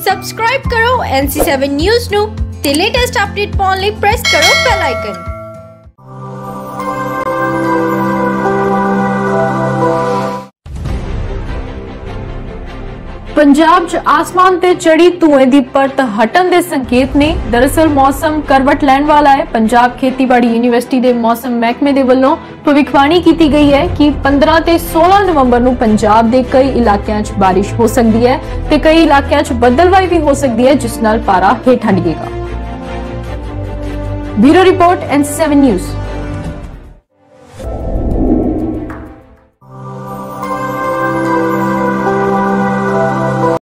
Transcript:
Subscribe ਕਰੋ NC7 news ਨੂੰ ਤੇ ਲੇਟੈਸਟ ਅਪਡੇਟ ਪਾਉਣ ਲਈ ਪ੍ਰੈਸ ਕਰੋ ਬੈਲ ਆਈਕਨ। पंजाब च आसमान ते चढ़ी धुएं दी परत हटन दे संकेत ने। दरअसल मौसम करवट लैण वाला है। पंजाब खेतीबाड़ी यूनिवर्सिटी दे मौसम महकमे दे वल्लों भविष्यवाणी कीती गई है कि 15 ते 16 नवंबर नूं पंजाब दे कई इलाकिਆਂ 'ਚ बारिश हो सकदी है ते कई इलाकिਆਂ 'ਚ बदलवाई भी हो सकदी है, जिस नाल पारा हेठ डिगेगा। Bureau report NC7 news.